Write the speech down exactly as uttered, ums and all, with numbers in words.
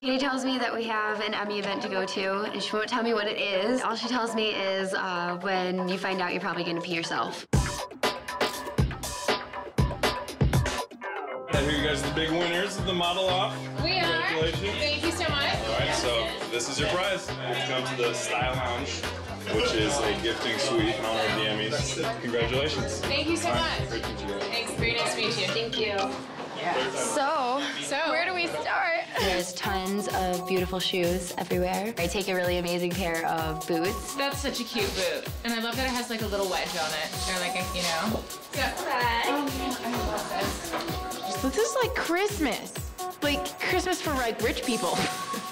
Katie tells me that we have an Emmy event to go to, and she won't tell me what it is. All she tells me is uh, when you find out, you're probably gonna pee yourself. I hear you guys are the big winners of the model off. We are. Congratulations. Thank you so much. All right, so this is your prize. It's come to the Style Lounge, which is a gifting suite in honor of the Emmys. Congratulations. Thank you so All much. right, great to meet you. Thanks. Very nice to meet you. Thank you. So, so where do we start? There's tons of beautiful shoes everywhere. I take a really amazing pair of boots. That's such a cute boot, and I love that it has like a little wedge on it, or like a, you know. Yeah. Oh, I love this. So this is like Christmas, like Christmas for like rich people.